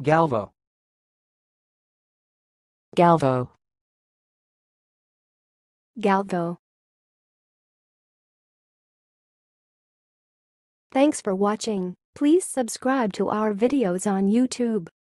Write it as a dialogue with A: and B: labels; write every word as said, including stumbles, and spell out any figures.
A: Galvo.
B: Galvo.
C: Galvo. Thanks for watching. Please subscribe to our videos on YouTube.